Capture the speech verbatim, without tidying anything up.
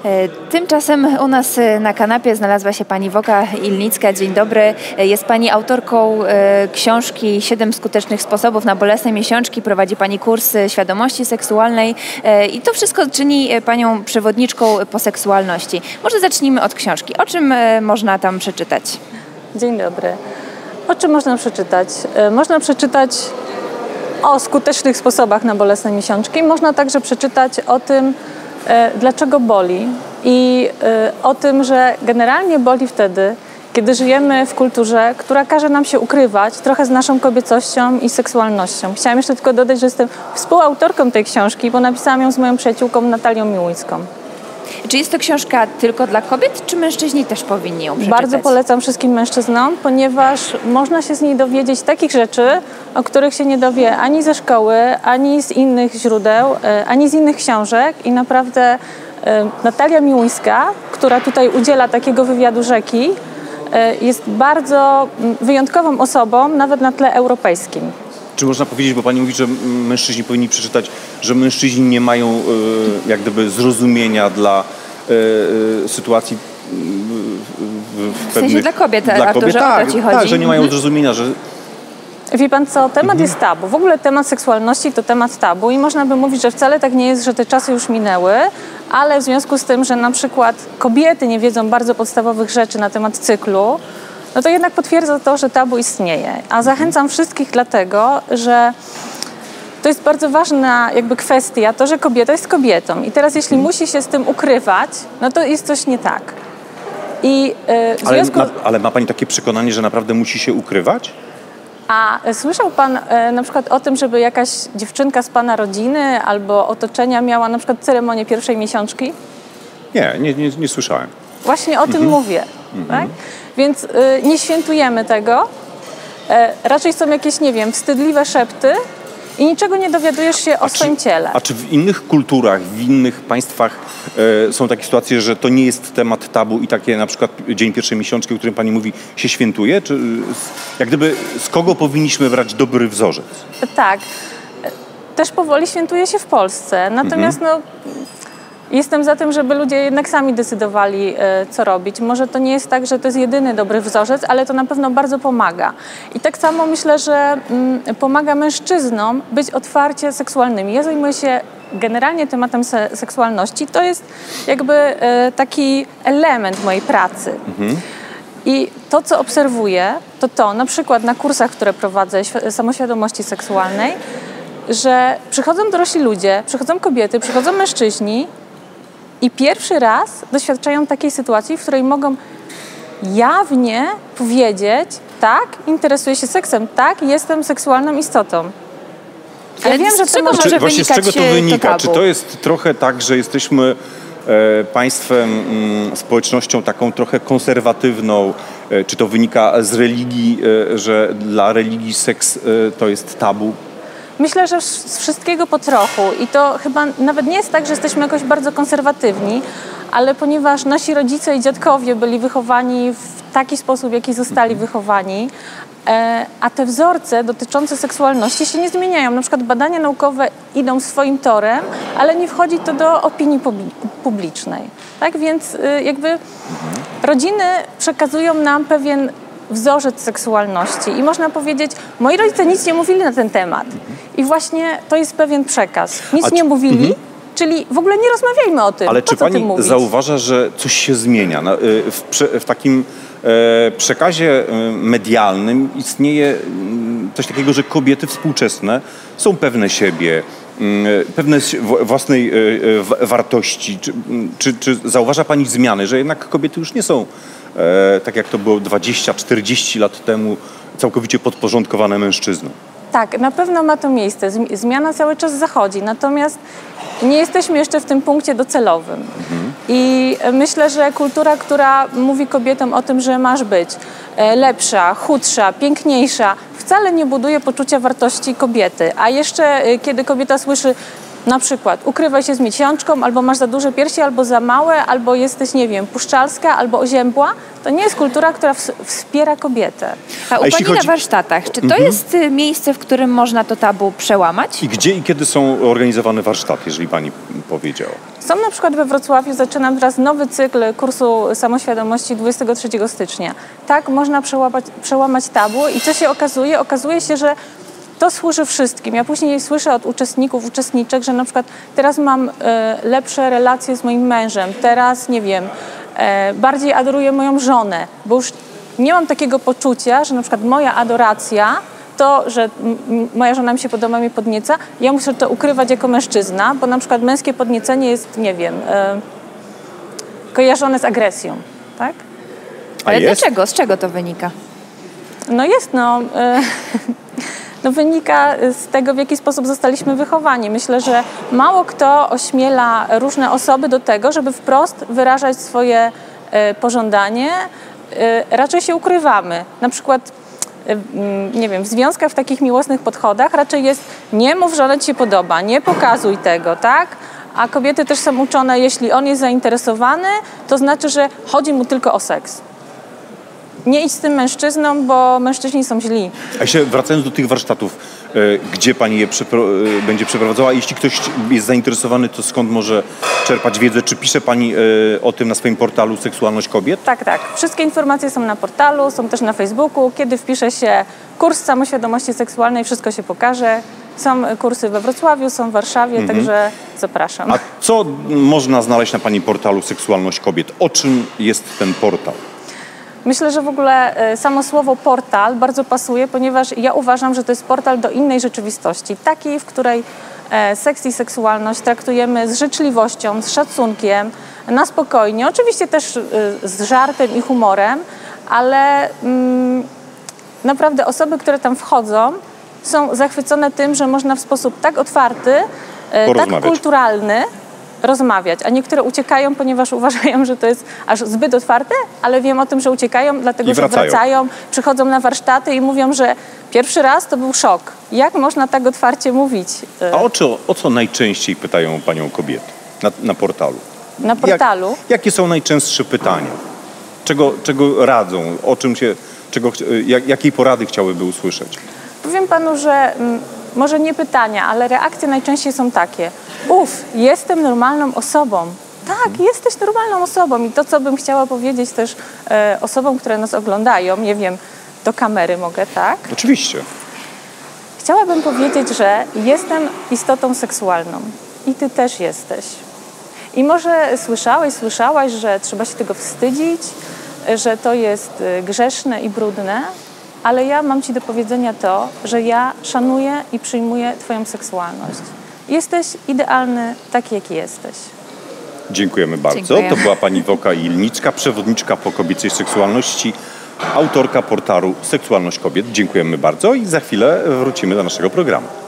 Tymczasem u nas na kanapie znalazła się pani Woka Ilnicka. Dzień dobry. Jest pani autorką książki siedem skutecznych sposobów na bolesne miesiączki. Prowadzi pani kurs świadomości seksualnej i to wszystko czyni panią przewodniczką po seksualności. Może zacznijmy od książki. O czym można tam przeczytać? Dzień dobry. O czym można przeczytać? Można przeczytać o skutecznych sposobach na bolesne miesiączki. Można także przeczytać o tym, dlaczego boli i o tym, że generalnie boli wtedy, kiedy żyjemy w kulturze, która każe nam się ukrywać trochę z naszą kobiecością i seksualnością. Chciałam jeszcze tylko dodać, że jestem współautorką tej książki, bo napisałam ją z moją przyjaciółką Natalią Miłuńską. Czy jest to książka tylko dla kobiet, czy mężczyźni też powinni ją przeczytać? Bardzo polecam wszystkim mężczyznom, ponieważ można się z niej dowiedzieć takich rzeczy, o których się nie dowie ani ze szkoły, ani z innych źródeł, ani z innych książek. I naprawdę Natalia Miłuńska, która tutaj udziela takiego wywiadu Rzeki, jest bardzo wyjątkową osobą, nawet na tle europejskim. Czy można powiedzieć, bo pani mówi, że mężczyźni powinni przeczytać, że mężczyźni nie mają e, jak gdyby zrozumienia dla e, sytuacji w, w, w sensie dla kobiet, dla Arturze, kobiet. o Tak, to ci chodzi? tak, że nie mają mhm. zrozumienia, że... Wie pan co, temat mhm. jest tabu. W ogóle temat seksualności to temat tabu i można by mówić, że wcale tak nie jest, że te czasy już minęły, ale w związku z tym, że na przykład kobiety nie wiedzą bardzo podstawowych rzeczy na temat cyklu, no to jednak potwierdza to, że tabu istnieje. A zachęcam wszystkich dlatego, że to jest bardzo ważna jakby kwestia, to, że kobieta jest kobietą. I teraz jeśli musi się z tym ukrywać, no to jest coś nie tak. I yy, w ale, związku... na, ale ma pani takie przekonanie, że naprawdę musi się ukrywać? A słyszał pan e, na przykład o tym, żeby jakaś dziewczynka z pana rodziny albo otoczenia miała na przykład ceremonię pierwszej miesiączki? Nie, nie, nie, nie słyszałem. Właśnie o tym mhm. mówię. Mhm. Tak? Więc y, nie świętujemy tego. E, raczej są jakieś, nie wiem, wstydliwe szepty i niczego nie dowiadujesz się o a swoim czy, ciele. A czy w innych kulturach, w innych państwach e, są takie sytuacje, że to nie jest temat tabu i takie na przykład dzień pierwszej miesiączki, o którym pani mówi, się świętuje? Czy jak gdyby z kogo powinniśmy brać dobry wzorzec? Tak. Też powoli świętuje się w Polsce. Natomiast mhm. no... Jestem za tym, żeby ludzie jednak sami decydowali, co robić. Może to nie jest tak, że to jest jedyny dobry wzorzec, ale to na pewno bardzo pomaga. I tak samo myślę, że pomaga mężczyznom być otwarcie seksualnymi. Ja zajmuję się generalnie tematem se seksualności. To jest jakby taki element mojej pracy. Mhm. I to, co obserwuję, to to, na przykład na kursach, które prowadzę, samoświadomości seksualnej, że przychodzą dorośli ludzie, przychodzą kobiety, przychodzą mężczyźni, i pierwszy raz doświadczają takiej sytuacji, w której mogą jawnie powiedzieć, tak, interesuję się seksem, tak, jestem seksualną istotą. Ja Ale wiem, że to może Czy, właśnie z czego to wynika? To Czy to jest trochę tak, że jesteśmy e, państwem, m, społecznością taką trochę konserwatywną? E, czy to wynika z religii, e, że dla religii seks e, to jest tabu? Myślę, że z wszystkiego po trochu i to chyba nawet nie jest tak, że jesteśmy jakoś bardzo konserwatywni, ale ponieważ nasi rodzice i dziadkowie byli wychowani w taki sposób, w jaki zostali wychowani, e, a te wzorce dotyczące seksualności się nie zmieniają. Na przykład badania naukowe idą swoim torem, ale nie wchodzi to do opinii publicznej. Tak więc y, jakby rodziny przekazują nam pewien wzorzec seksualności i można powiedzieć, moi rodzice nic nie mówili na ten temat i właśnie to jest pewien przekaz. Nic czy, nie mówili, mhm. czyli w ogóle nie rozmawiajmy o tym. Ale po czy co pani tym mówić? zauważa, że coś się zmienia? W, w takim przekazie medialnym istnieje coś takiego, że kobiety współczesne są pewne siebie, pewne własnej wartości. Czy, czy, czy zauważa pani zmiany, że jednak kobiety już nie są E, tak jak to było dwadzieścia czterdzieści lat temu, całkowicie podporządkowane mężczyznom? Tak, na pewno ma to miejsce. Zmiana cały czas zachodzi, natomiast nie jesteśmy jeszcze w tym punkcie docelowym. Mhm. I myślę, że kultura, która mówi kobietom o tym, że masz być lepsza, chudsza, piękniejsza, wcale nie buduje poczucia wartości kobiety. A jeszcze kiedy kobieta słyszy, Na przykład ukrywaj się z miesiączką, albo masz za duże piersi, albo za małe, albo jesteś, nie wiem, puszczalska, albo oziębła. To nie jest kultura, która wspiera kobietę. A u A Pani chodzi... na warsztatach, czy to mhm. jest miejsce, w którym można to tabu przełamać? I gdzie i kiedy są organizowane warsztaty, jeżeli Pani powiedziała? Są na przykład we Wrocławiu, zaczynam teraz nowy cykl kursu samoświadomości dwudziestego trzeciego stycznia. Tak można przełamać, przełamać tabu i co się okazuje? Okazuje się, że to służy wszystkim. Ja później słyszę od uczestników, uczestniczek, że na przykład teraz mam e, lepsze relacje z moim mężem, teraz, nie wiem, e, bardziej adoruję moją żonę, bo już nie mam takiego poczucia, że na przykład moja adoracja, to, że m- moja żona mi się podoba, mnie podnieca, ja muszę to ukrywać jako mężczyzna, bo na przykład męskie podniecenie jest, nie wiem, e, kojarzone z agresją, tak? Ale jest? dlaczego? Z czego to wynika? No jest, no... E, No wynika z tego, w jaki sposób zostaliśmy wychowani. Myślę, że mało kto ośmiela różne osoby do tego, żeby wprost wyrażać swoje e, pożądanie. E, raczej się ukrywamy. Na przykład, e, nie wiem, w związkach, w takich miłosnych podchodach raczej jest nie mów, że ona ci się podoba, nie pokazuj tego, tak? A kobiety też są uczone, jeśli on jest zainteresowany, to znaczy, że chodzi mu tylko o seks. Nie idź z tym mężczyzną, bo mężczyźni są źli. A jeszcze wracając do tych warsztatów, e, gdzie Pani je przepro- e, będzie przeprowadzała? Jeśli ktoś jest zainteresowany, to skąd może czerpać wiedzę? Czy pisze Pani e, o tym na swoim portalu Seksualność Kobiet? Tak, tak. Wszystkie informacje są na portalu, są też na Facebooku. Kiedy wpisze się kurs samoświadomości seksualnej, wszystko się pokaże. Są kursy we Wrocławiu, są w Warszawie, mhm. także zapraszam. A co można znaleźć na Pani portalu Seksualność Kobiet? O czym jest ten portal? Myślę, że w ogóle samo słowo portal bardzo pasuje, ponieważ ja uważam, że to jest portal do innej rzeczywistości. Takiej, w której seks i seksualność traktujemy z życzliwością, z szacunkiem, na spokojnie. Oczywiście też z żartem i humorem, ale mm, naprawdę osoby, które tam wchodzą, są zachwycone tym, że można w sposób tak otwarty, tak kulturalny rozmawiać, a niektóre uciekają, ponieważ uważają, że to jest aż zbyt otwarte, ale wiem o tym, że uciekają, dlatego że wracają, przychodzą na warsztaty i mówią, że pierwszy raz to był szok. Jak można tak otwarcie mówić? A o co, o co najczęściej pytają Panią kobiety na, na portalu? Na portalu? Jak, jakie są najczęstsze pytania? Czego, czego radzą? O czym się, czego, jak, jakiej porady chciałyby usłyszeć? Powiem Panu, że m, może nie pytania, ale reakcje najczęściej są takie. Uf, jestem normalną osobą. Tak, hmm. jesteś normalną osobą. I to, co bym chciała powiedzieć też e, osobom, które nas oglądają, nie wiem, do kamery mogę, tak? Oczywiście. Chciałabym powiedzieć, że jestem istotą seksualną. I Ty też jesteś. I może słyszałeś, słyszałaś, że trzeba się tego wstydzić, że to jest grzeszne i brudne, ale ja mam Ci do powiedzenia to, że ja szanuję i przyjmuję Twoją seksualność. Jesteś idealny taki, jaki jesteś. Dziękujemy bardzo. Dziękuję. To była Pani Woka Ilnicka, przewodniczka po kobiecej seksualności, autorka portalu Seksualność Kobiet. Dziękujemy bardzo i za chwilę wrócimy do naszego programu.